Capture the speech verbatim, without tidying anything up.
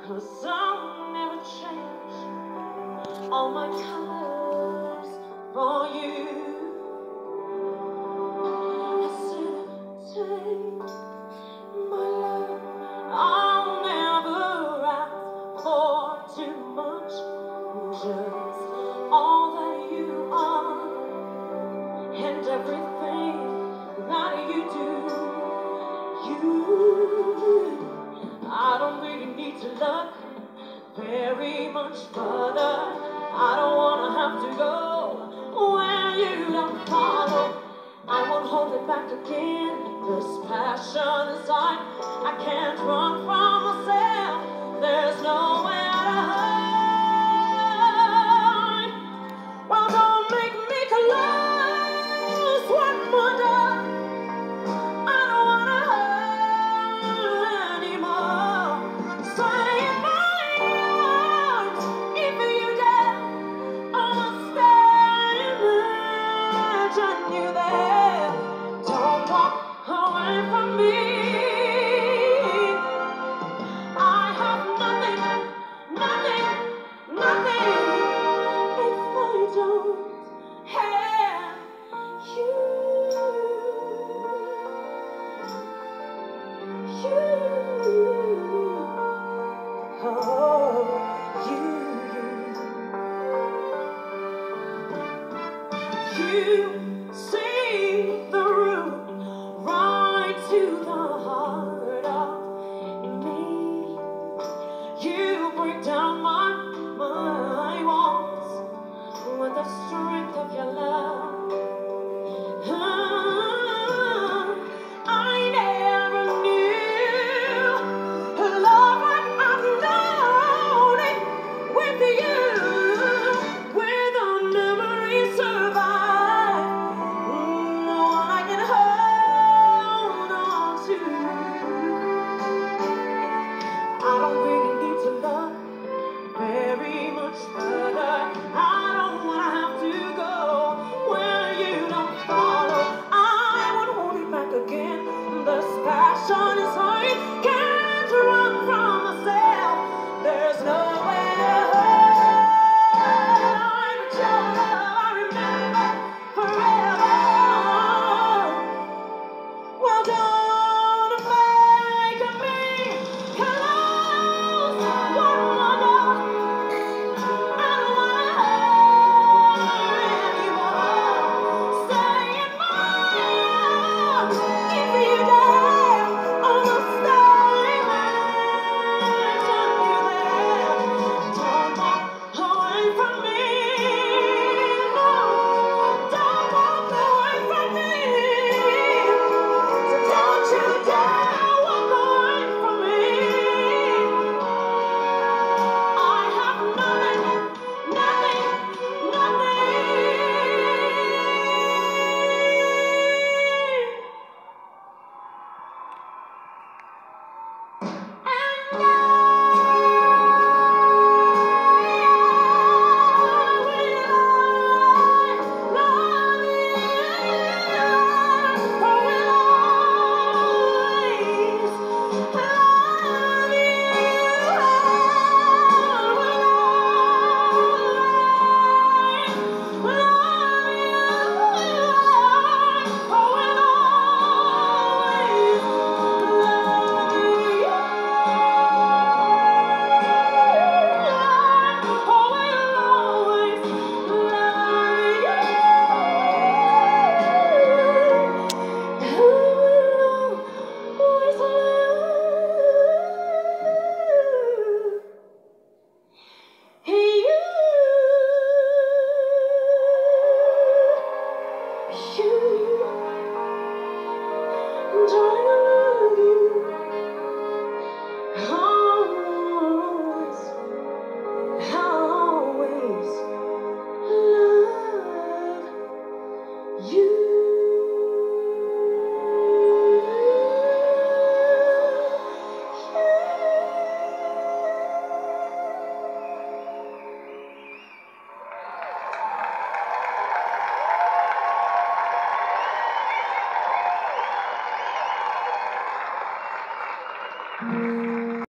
'cause I'll never change all my colors for you. Hesitate, my love, I'll never ask for too much, just all that you are and everything that you do. You, I don't really need to look very much further. I don't wanna have to go where you don't follow. I won't hold it back again. This passion inside, I can't run from myself. There's nowhere to hide. Well, don't make me close one more door. I don't wanna hurt anymore. Stay in my arms if you dare. I'll stay and imagine you there. Don't walk away from me. I have nothing, nothing, nothing if I don't have you. You, oh, you, you, you see the root right to the heart of me. You break down my, my walls with the strength of your love. I never knew love like I've known it with you. Where the memories survive, all I can hold on to. I don't really need to love very much further. I don't wanna have to go where you don't follow. I won't hold it back again. This passion inside can't run from myself. There's nowhere to hide. But your love I remember forever. Well, don't make me close one more door. I don't wanna hurt anymore. Stay in my arms if you dare. I'll stay and imagine you there. Don't walk away from me. No, don't walk away from me. So don't you dare walk away from me. I have nothing, nothing, nothing. And I will love you. I will always love you. You